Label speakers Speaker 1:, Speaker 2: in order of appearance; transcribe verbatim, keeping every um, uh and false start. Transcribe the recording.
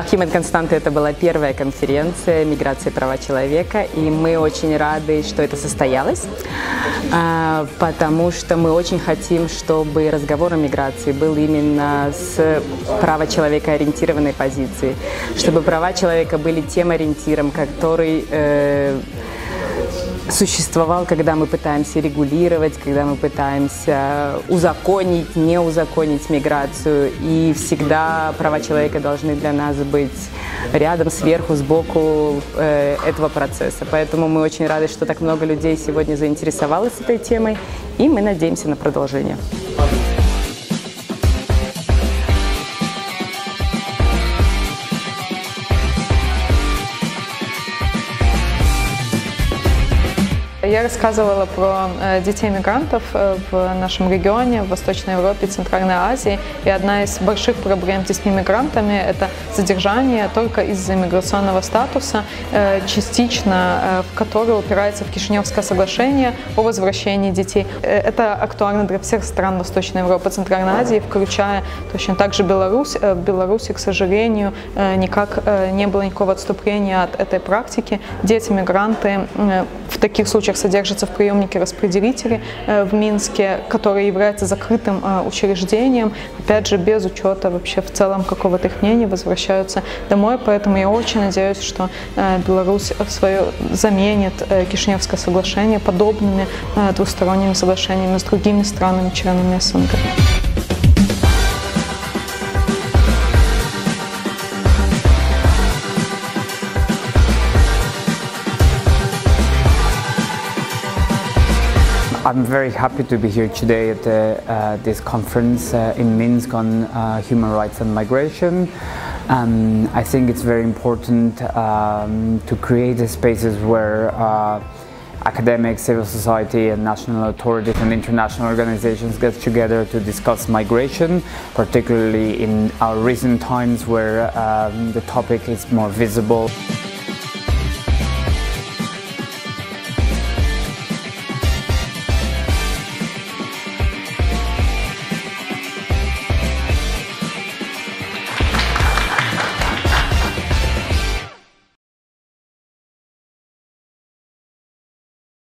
Speaker 1: Human Constante — это была первая конференция «Миграция и права человека», и мы очень рады, что это состоялось, потому что мы очень хотим, чтобы разговор о миграции был именно с права человека ориентированной позиции, чтобы права человека были тем ориентиром, который э, существовал, когда мы пытаемся регулировать, когда мы пытаемся узаконить, не узаконить миграцию. И всегда права человека должны для нас быть рядом, сверху, сбоку э, этого процесса. Поэтому мы очень рады, что так много людей сегодня заинтересовалось этой темой, и мы надеемся на продолжение.
Speaker 2: Я рассказывала про детей-мигрантов в нашем регионе, в Восточной Европе, Центральной Азии. И одна из больших проблем с детьми-мигрантами – это задержание только из-за миграционного статуса, частично в который упирается в Кишиневское соглашение о возвращении детей. Это актуально для всех стран Восточной Европы, Центральной Азии, включая точно так же Беларусь. В Беларуси, к сожалению, никак не было никакого отступления от этой практики. Дети-мигранты в таких случаях содержатся в приемнике распределителей в Минске, который является закрытым учреждением, опять же, без учета вообще в целом какого-то их мнения, возвращаются домой. Поэтому я очень надеюсь, что Беларусь в свое заменит Кишиневское соглашение подобными двусторонними соглашениями с другими странами, членами СНГ.
Speaker 3: I'm very happy to be here today at the, uh, this conference uh, in Minsk on uh, human rights and migration. Um, I think it's very important um, to create spaces where uh, academics, civil society and national authorities and international organizations get together to discuss migration, particularly in our recent times where um, the topic is more visible.